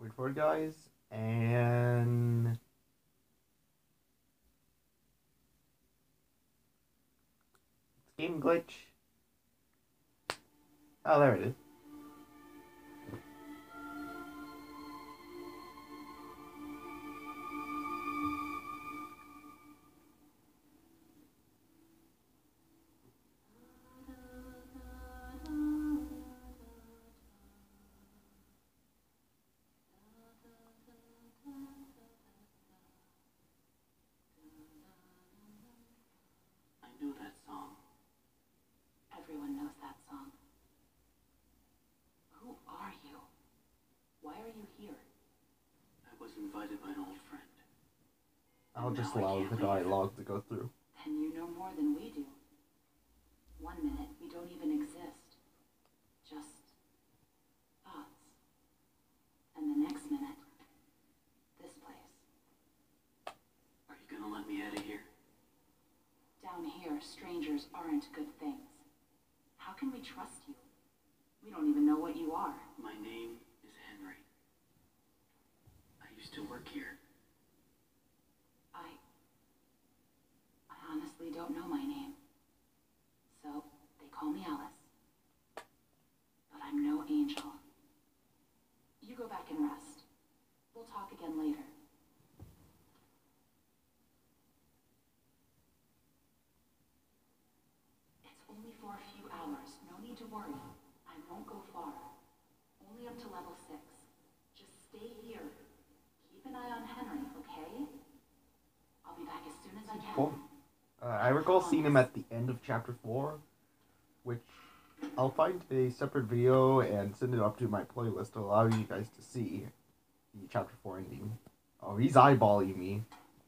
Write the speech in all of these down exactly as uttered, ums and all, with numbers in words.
Wait for it, guys. And game glitch. Oh, there it is. I know that song. Everyone knows that song. Who are you? Why are you here? I was invited by an old friend. I'll just allow the dialogue to go through. Then you know more than we do. One minute, we don't even exist. Just thoughts. And the next minute, this place. Are you gonna let me out of here? Down here, strangers aren't good things. How can we trust you? We don't even know what you are. My name is Henry. I used to work here. I... I honestly don't know my name. So, they call me Alice. But I'm no angel. You go back and rest. We'll talk again later. It's only for a few hours. No need to worry. I won't go far. Only up to level six. Just stay here. Keep an eye on Henry, okay? I'll be back as soon as I can. Cool. Uh, I recall seeing him at the end of chapter four, which I'll find a separate video and send it up to my playlist to allow you guys to see the chapter four ending. Oh, he's eyeballing me.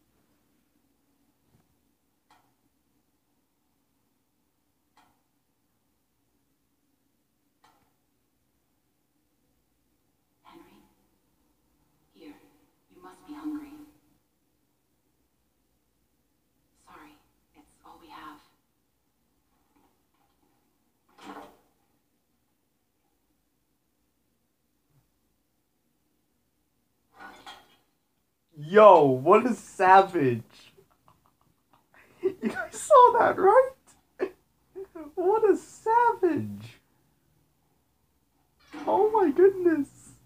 Henry? Here. You must be hungry. Sorry. It's all we have. Yo, what a savage! You guys saw that, right? What a savage! Oh my goodness!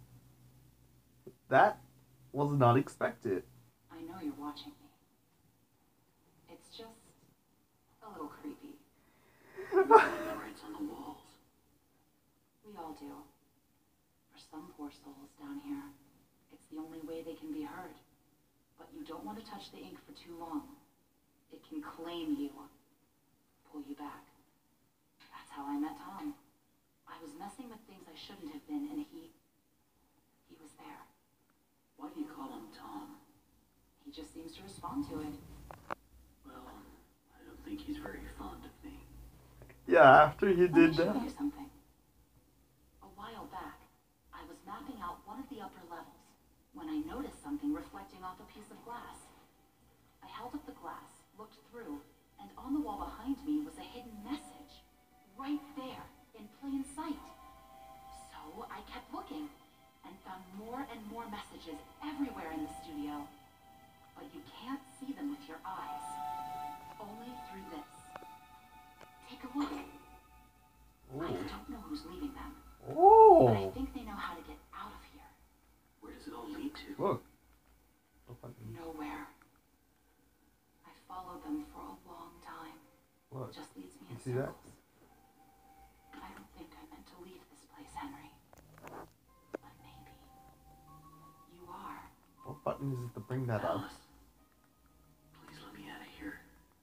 That was not expected. I know you're watching me. It's just a little creepy. Words on the walls. We all do. For some poor souls down here, it's the only way they can be heard. But you don't want to touch the ink for too long. It can claim you, pull you back. That's how I met Tom. I was messing with things I shouldn't have been, and he... he was there. Why do you call him Tom? He just seems to respond to it. Well, I don't think he's very fond of me. Yeah, after you Let did me show that. you something. A while back, I was mapping out one of the upper levels when I noticed something reflecting off a piece of glass. I held up the glass, looked through, and on the wall behind me was a hidden message. Right there, in plain sight. So I kept looking, and found more and more messages everywhere in the studio. But you can't see them with your eyes. Only through this. Take a look. Ooh. I don't know who's leaving them. Oh! But I think they know how to get out of here. Where does it all lead to? Look. Nowhere. I followed them for a long time. Look. It just leads me You in see that? circles. I don't think I meant to leave this place, Henry. But maybe you are. What button is it to bring that up? Alice, please let me out of here.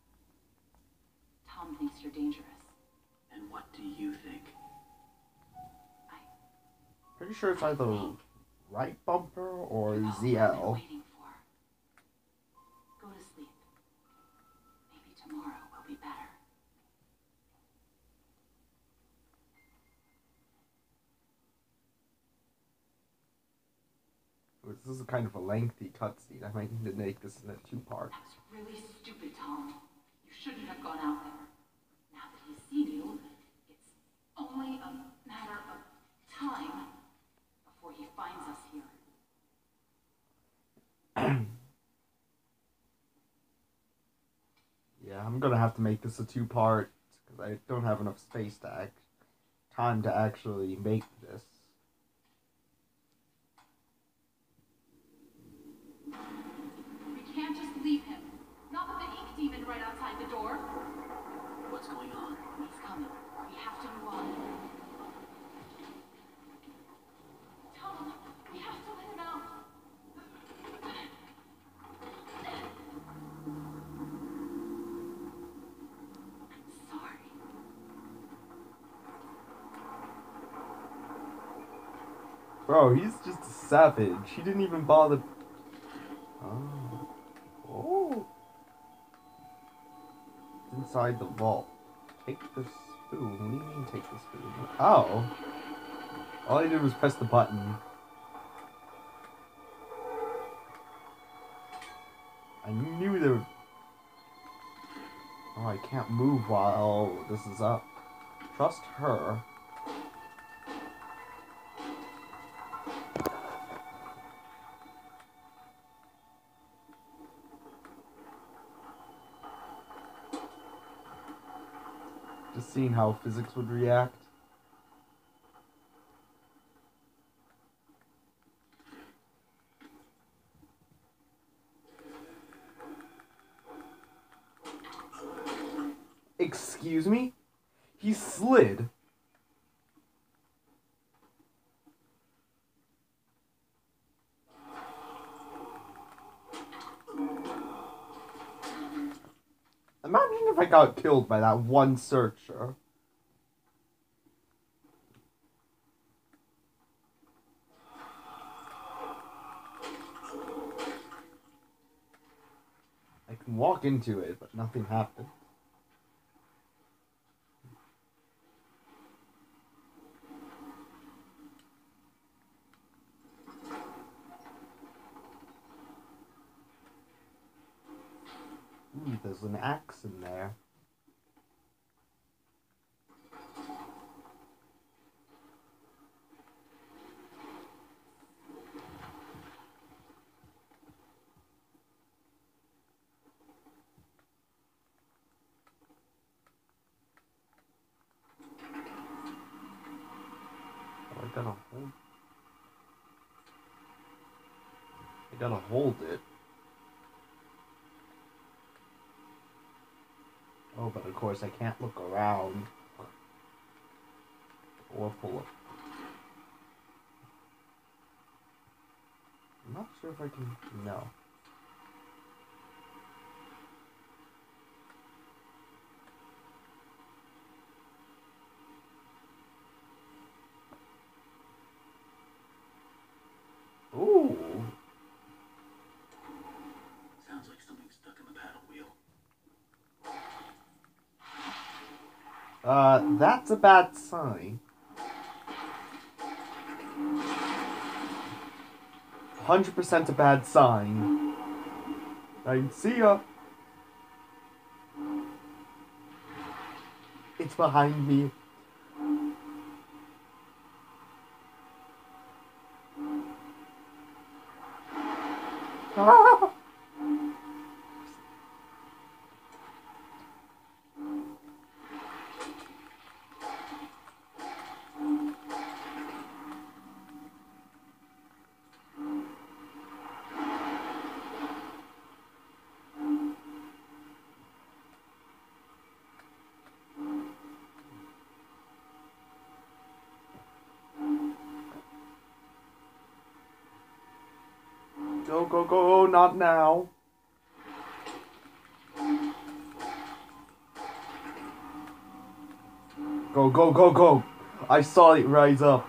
Tom thinks you're dangerous. And what do you think? I... Pretty sure it's either right bumper or You know what Z I've been L. waiting for. Go to sleep. Maybe tomorrow will be better. This is kind of a lengthy cutscene. I might need to make this in a two-part. That was really stupid, Tom. You shouldn't have gone out there. Now that he's seen you, it's only a matter of time before he finds us here. I'm gonna have to make this a two-part because I don't have enough space to act, time to actually make this. We can't just leave him. Not with the ink demon right outside the door. What's going on? He's coming. We have to move on. Tom, we have to let him out. I'm sorry. Bro, he's just a savage. He didn't even bother. Oh. Oh. It's inside the vault. Take the spoon. What do you mean take the spoon? Oh. All I did was press the button. I knew there would... Oh, I can't move while this is up. Trust her. Just seeing how physics would react. Excuse me? He slid. Imagine if I got killed by that one searcher. I can walk into it, but nothing happened. Ooh, there's an axe in there. Oh, I gotta hold. I gotta hold it. Oh, but of course I can't look around. Or pull up. I'm not sure if I can... No. Ooh. Sounds like something's stuck in the paddle wheel. Uh, that's a bad sign. one hundred percent a bad sign. I see ya. It's behind me. Ah! Go, go, go, not now. Go, go, go, go. I saw it rise up.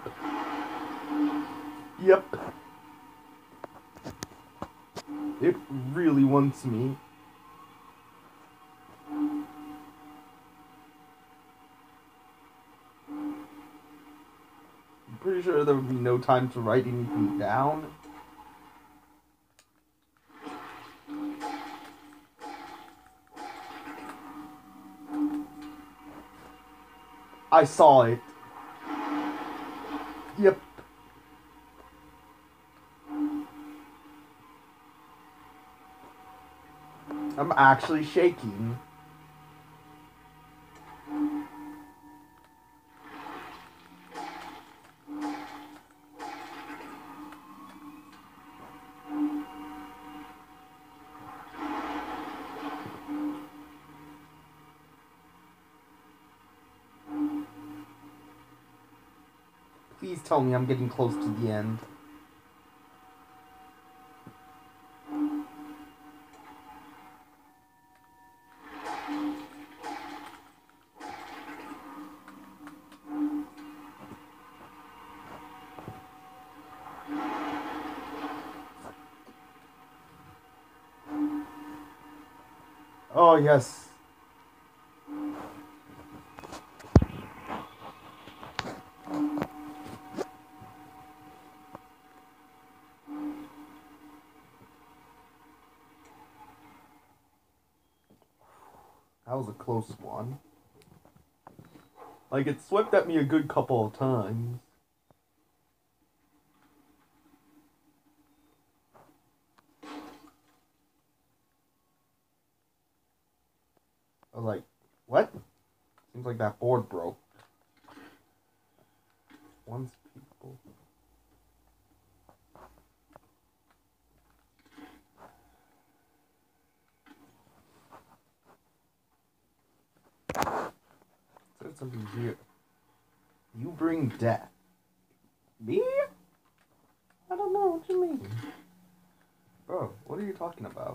Yep. It really wants me. I'm pretty sure there would be no time to write anything down. I saw it. Yep. I'm actually shaking. Please tell me I'm getting close to the end. Oh, yes. That was a close one. Like, it swept at me a good couple of times. I was like, what? Seems like that board broke. Once people... Said something here. You bring death. Me? I don't know what you mean. Bro, what are you talking about?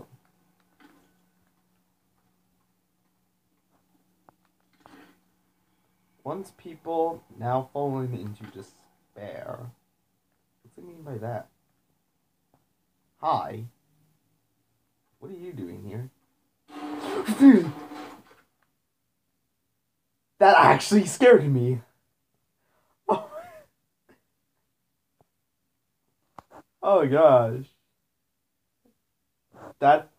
Once people, now falling into despair. What's it mean by that? Hi. What are you doing here? That actually scared me. Oh, oh gosh. That